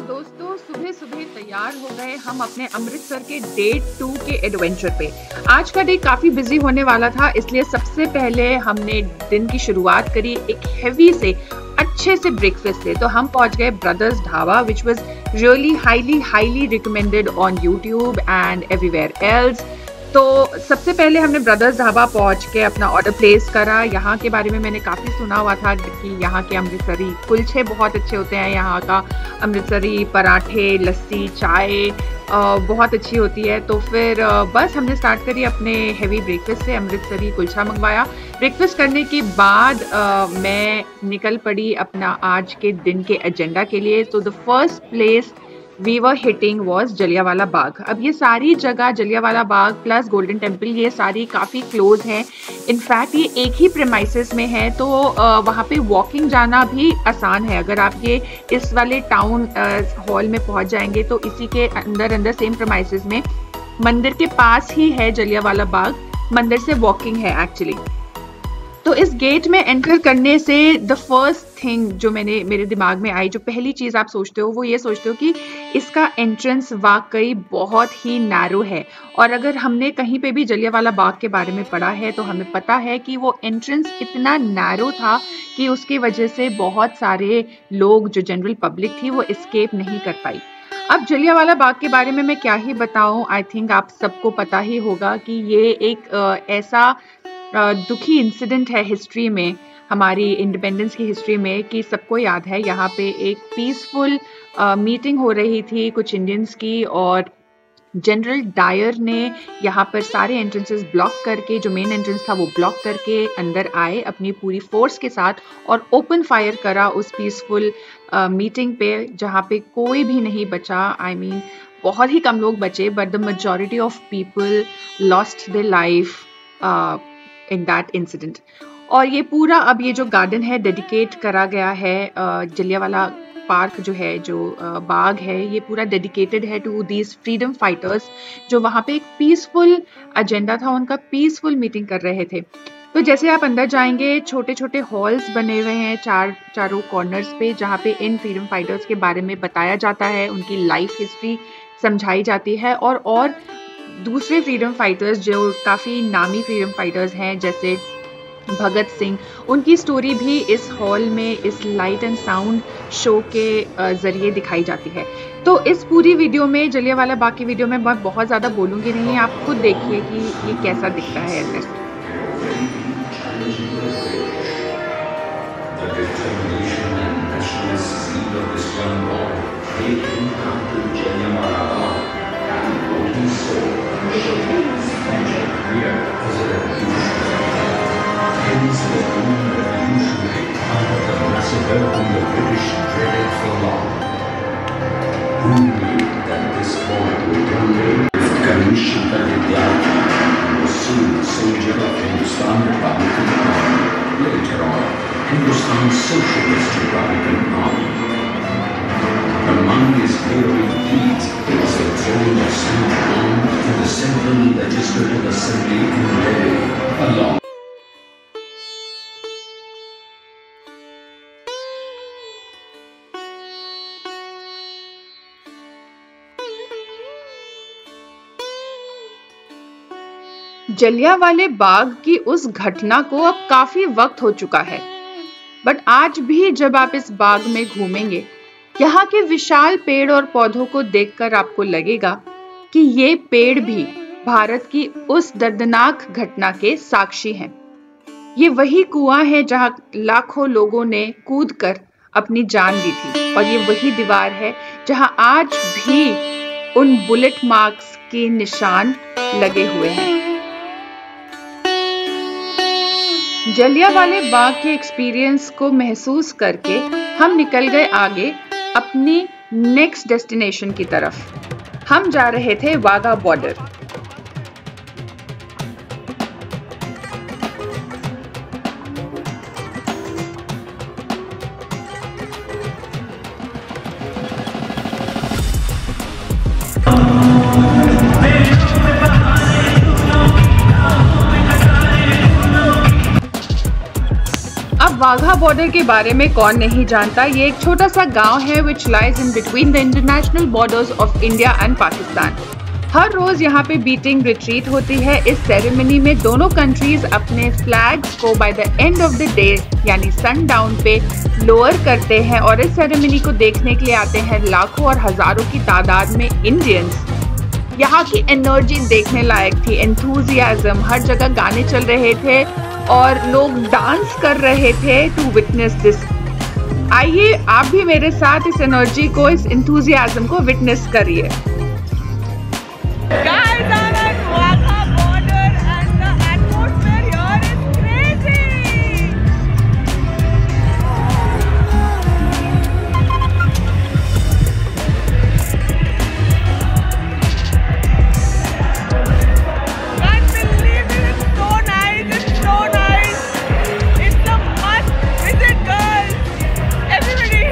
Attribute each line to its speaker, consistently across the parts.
Speaker 1: दोस्तों सुबह सुबह तैयार हो गए हम अपने अमृतसर के डे 2 के एडवेंचर पे। आज का डे काफी बिजी होने वाला था, इसलिए सबसे पहले हमने दिन की शुरुआत करी एक हेवी से अच्छे से ब्रेकफास्ट से। तो हम पहुंच गए brothers dhaba which was really highly recommended on YouTube and everywhere else. तो सबसे पहले हमने ब्रदर्स ढाबा पहुंच के अपना ऑर्डर प्लेस करा। यहाँ के बारे में मैंने काफ़ी सुना हुआ था कि यहाँ के अमृतसरी कुलचे बहुत अच्छे होते हैं, यहाँ का अमृतसरी पराठे, लस्सी, चाय बहुत अच्छी होती है। तो फिर बस हमने स्टार्ट करी अपने हेवी ब्रेकफास्ट से, अमृतसरी कुलचा मंगवाया। ब्रेकफास्ट करने के बाद मैं निकल पड़ी अपना आज के दिन के एजेंडा के लिए। तो the first place we were hitting was Jallianwala Bagh. अब ये सारी जगह Jallianwala Bagh plus Golden Temple ये सारी काफ़ी क्लोज हैं। इनफैक्ट ये एक ही प्रेमाइसेस में है, तो वहाँ पे वॉकिंग जाना भी आसान है। अगर आप ये इस वाले टाउन हॉल में पहुँच जाएंगे तो इसी के अंदर सेम प्रेमाइसेस में मंदिर के पास ही है जलियांवाला बाग। मंदिर से वॉकिंग है एक्चुअली। तो इस गेट में एंटर करने से द फर्स्ट थिंग जो मेरे दिमाग में आई, जो पहली चीज़ आप सोचते हो वो ये सोचते हो कि इसका एंट्रेंस वाकई बहुत ही नैरो है। और अगर हमने कहीं पे भी जलियांवाला बाग के बारे में पढ़ा है तो हमें पता है कि वो एंट्रेंस इतना नैरो था कि उसकी वजह से बहुत सारे लोग जो जनरल पब्लिक थी वो एस्केप नहीं कर पाई। अब जलियांवाला बाग के बारे में मैं क्या ही बताऊं, आई थिंक आप सबको पता ही होगा कि ये एक ऐसा दुखी इंसिडेंट है हिस्ट्री में, हमारी इंडिपेंडेंस की हिस्ट्री में, कि सबको याद है यहाँ पे एक पीसफुल मीटिंग हो रही थी कुछ इंडियंस की, और जनरल डायर ने यहाँ पर सारे एंट्रेंसेस ब्लॉक करके, जो मेन एंट्रेंस था वो ब्लॉक करके अंदर आए अपनी पूरी फोर्स के साथ और ओपन फायर करा उस पीसफुल मीटिंग पे, जहाँ पे कोई भी नहीं बचा। आई मीन बहुत ही कम लोग बचे, but the majority of people lost their life in that incident. और ये पूरा अब ये जो गार्डन है डेडिकेट करा गया है, जलियांवाला पार्क जो है, जो बाग है, ये पूरा डेडिकेटेड है टू दीज फ्रीडम फाइटर्स जो वहाँ पे एक पीसफुल एजेंडा था उनका, पीसफुल मीटिंग कर रहे थे। तो जैसे आप अंदर जाएंगे छोटे छोटे हॉल्स बने हुए हैं चारों कॉर्नर्स पे, जहाँ पे इन फ्रीडम फाइटर्स के बारे में बताया जाता है, उनकी लाइफ हिस्ट्री समझाई जाती है। और दूसरे फ्रीडम फाइटर्स जो काफ़ी नामी फ्रीडम फाइटर्स हैं जैसे भगत सिंह, उनकी स्टोरी भी इस हॉल में इस लाइट एंड साउंड शो के ज़रिए दिखाई जाती है। तो इस पूरी वीडियो में, जलियांवाला बाग की वीडियो में मैं बहुत ज़्यादा बोलूँगी नहीं, आप खुद देखिए कि ये कैसा दिखता है अंदर से।
Speaker 2: Whom the British dreaded for long. Who knew that this boy would one day lift Ganesh Shankar Vidyarthi was soon a soldier of Hindustan Republican Army, later on Hindustan's Socialist Republican Army. Among his heroic deeds was the throwing of St. John to the Central Legislative Assembly in Delhi, along
Speaker 1: जलियांवाले बाग की उस घटना को अब काफी वक्त हो चुका है, बट आज भी जब आप इस बाग में घूमेंगे, यहाँ के विशाल पेड़ और पौधों को देखकर आपको लगेगा कि ये पेड़ भी भारत की उस दर्दनाक घटना के साक्षी हैं। ये वही कुआं है जहाँ लाखों लोगों ने कूदकर अपनी जान दी थी, और ये वही दीवार है जहाँ आज भी उन बुलेट मार्क्स के निशान लगे हुए हैं। जलियांवाले बाग के एक्सपीरियंस को महसूस करके हम निकल गए आगे अपनी नेक्स्ट डेस्टिनेशन की तरफ। हम जा रहे थे वाघा बॉर्डर। वाघा बॉर्डर के बारे में कौन नहीं जानता। ये एक छोटा सा गांव है which lies in between the international borders of India and Pakistan. हर रोज यहाँ पे बीटिंग रिट्रीट होती है। इस सेरेमनी में दोनों कंट्रीज अपने फ्लैग्स को by the end of the day यानी सनडाउन पे लोअर करते हैं और इस सेरेमनी को देखने के लिए आते हैं लाखों और हजारों की तादाद में इंडियंस। यहाँ की एनर्जी देखने लायक थी, एंथुजियाज्म, हर जगह गाने चल रहे थे और लोग डांस कर रहे थे टू विटनेस दिस। आइए आप भी मेरे साथ इस एनर्जी को, इस एंथुजियाज्म को विटनेस करिए।
Speaker 3: Guys, I'm at Wagah border and the atmosphere here is crazy. Can't believe it. It's so nice. It's so nice. It's a must visit, girls. Everybody.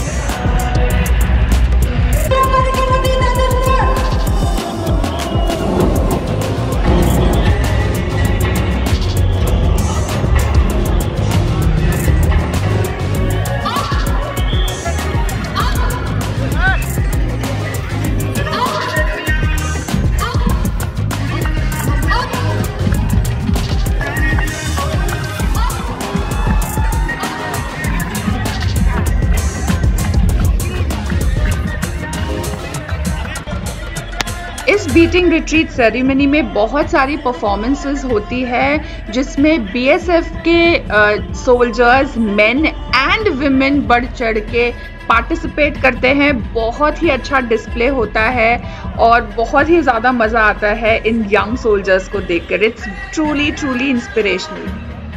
Speaker 1: इस बीटिंग रिट्रीट सेरेमनी में बहुत सारी performances होती है जिसमें BSF के soldiers, main and women बढ़ चढ़ के पार्टिसिपेट करते हैं। बहुत ही अच्छा डिस्प्ले होता है और बहुत ही ज़्यादा मज़ा आता है इन यंग सोल्जर्स को देखकर। It's truly truly inspirational.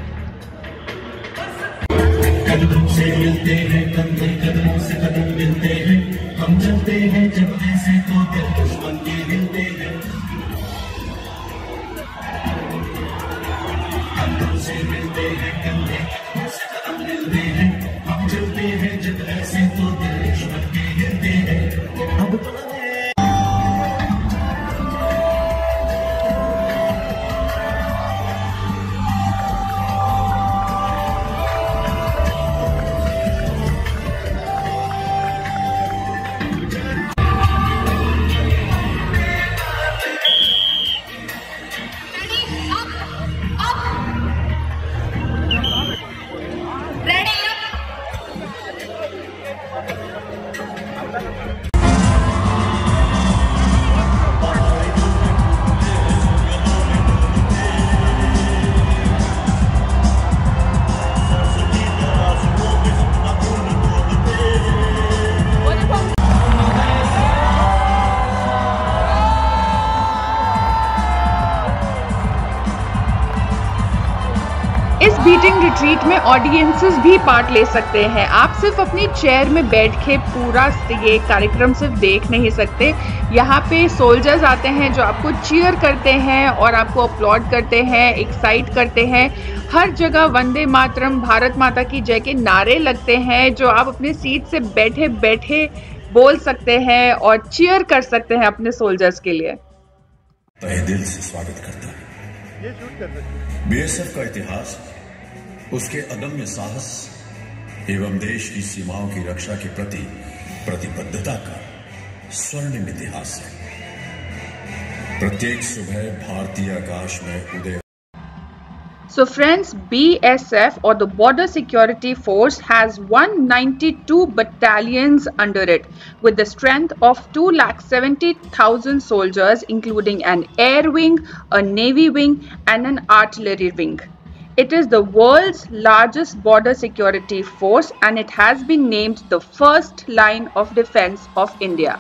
Speaker 4: कदमों से मिलते हैं, कदमों से कदम मिलते हैं, हम चलते हैं जब ऐसे तो दिल दुश्मन के हिलते हैं। कदमों से मिलते हैं, कदमों से कदम मिलते हैं, हम चलते हैं जब ऐसे तो दिल दुश्मन के हिलते हैं। अब
Speaker 1: इस बीटिंग रिट्रीट में ऑडियंसेस भी पार्ट ले सकते हैं। आप सिर्फ अपनी चेयर में बैठ के पूरा ये कार्यक्रम सिर्फ देख नहीं सकते। यहाँ पे सोल्जर्स आते हैं जो आपको चीयर करते हैं और आपको अपलॉड करते हैं, एक्साइट करते हैं। हर जगह वंदे मातरम, भारत माता की जय के नारे लगते हैं जो आप अपने सीट से बैठे बैठे बोल सकते हैं और चीयर कर सकते हैं अपने सोल्जर्स के लिए।
Speaker 4: तहे दिल से स्वागत करता है। बीएसएफ का इतिहास उसके अदम्य साहस एवं देश की सीमाओं की रक्षा के प्रति प्रतिबद्धता का स्वर्णिम इतिहास है। प्रत्येक सुबह भारतीय आकाश में उदय।
Speaker 1: So friends, BSF or the Border Security Force has 192 battalions under it with the strength of 270,000 soldiers, including an air wing, a navy wing and an artillery wing. It is the world's largest border security force and it has been named the first line of defense of India.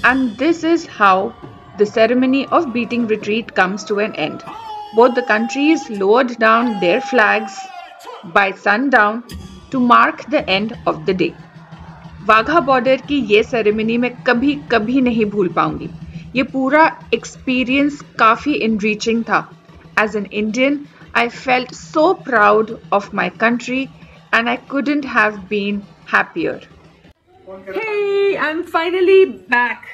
Speaker 1: And this is how the ceremony of beating retreat comes to an end. Both the countries lowered down their flags by sundown to mark the end of the day. Wagah border की ये ceremony मैं कभी नहीं भूल पाऊंगी. ये पूरा experience काफ़ी इनरीचिंग था. As an Indian, I felt so proud of my country and I couldn't have been happier. Hey, I'm finally back.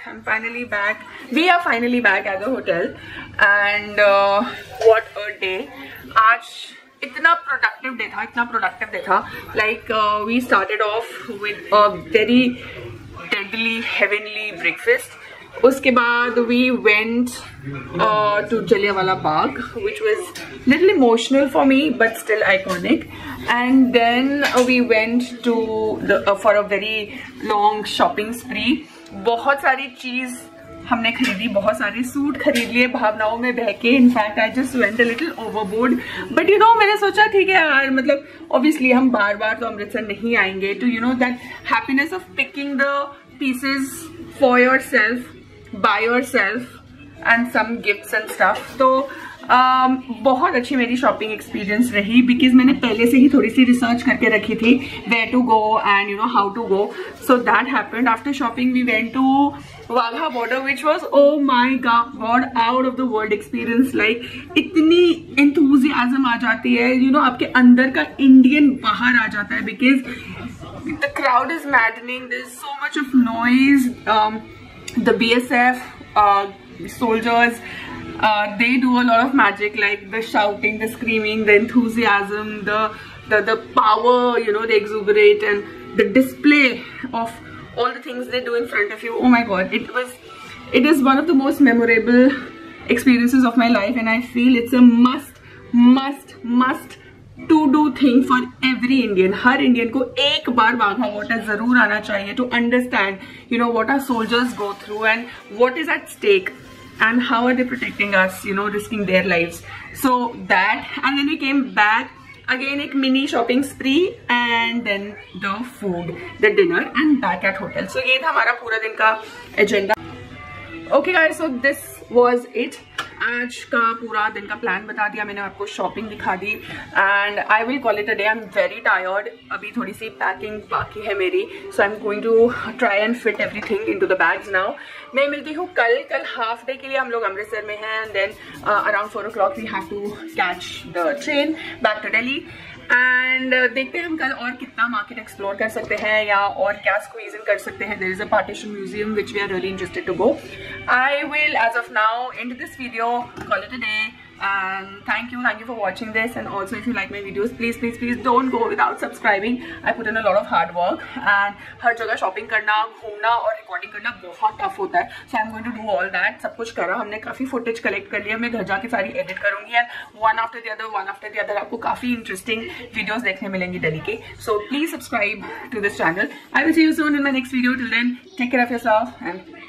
Speaker 1: We are finally back at the hotel and what a day. आज इतना productive day था. Like we started off with a very deadly, heavenly breakfast. उसके बाद we went to Jallianwala Bagh, which was little emotional for me but still iconic. And then we went to for a very long shopping spree. बहुत सारी चीज़ हमने खरीदी, बहुत सारे suit खरीद लिए भावनाओं में बह के. In fact I just went a little overboard, but you know मैंने सोचा ठीक है यार, मतलब ऑब्वियसली हम बार बार तो अमृतसर नहीं आएंगे. To you know that happiness of picking the pieces for yourself, by yourself and some gifts and stuff. तो बहुत अच्छी मेरी शॉपिंग एक्सपीरियंस रही बिकॉज मैंने पहले से ही थोड़ी सी रिसर्च करके रखी थी where to go and you know how to go. So that happened. After shopping we went to Wagah border which was oh my god out of the world experience. Like इतनी enthusiasm आ जाती है, you know आपके अंदर का Indian बाहर आ जाता है because the crowd is maddening, there is so much of noise. The BSF soldiers, they do a lot of magic, like the shouting, the screaming, the enthusiasm, the power, you know, they exuberate, and the display of all the things they do in front of you. Oh my god, it is one of the most memorable experiences of my life, and I feel it's a must to do thing for every Indian. हर Indian को एक बार Wagah border जरूर आना चाहिए to understand, you know, what our soldiers go through and what is at stake and how are they protecting us, you know, risking their lives. So that, and then we came back again, एक mini shopping spree and then the food, the dinner and back at hotel. So ये था हमारा पूरा दिन का agenda. Okay guys, so this was it. आज का पूरा दिन का प्लान बता दिया मैंने आपको, शॉपिंग दिखा दी and I will call it a day. I am very tired. अभी थोड़ी सी पैकिंग बाकी है मेरी, so I am going to try and fit everything into the bags now. मैं मिलती हूँ कल हाफ डे के लिए. हम लोग अमृतसर में हैं and then around 4 o'clock we have to catch the train back to Delhi. And देखते हैं हम कल और कितना मार्केट एक्सप्लोर कर सकते हैं या और क्या स्क्वीज इन कर सकते हैं. There is a partition museum which we are really interested to go. I will as of now and this video, call it a day, and thank you for watching this. And also if you like my videos, please don't go without subscribing. I put in a lot of hard work and हर जगह shopping करना, घूमना और recording करना बहुत tough होता है. So I'm going to do all that. सब कुछ करा हमने, काफी फुटेज कलेक्ट कर लिया. मैं घर जाके सारी एडिट करूंगी and one after the other आपको काफी इंटरेस्टिंग वीडियोस देखने मिलेंगी दिल्ली के. So please subscribe to this channel. I will see you soon in my next video. Till then, take care of yourself and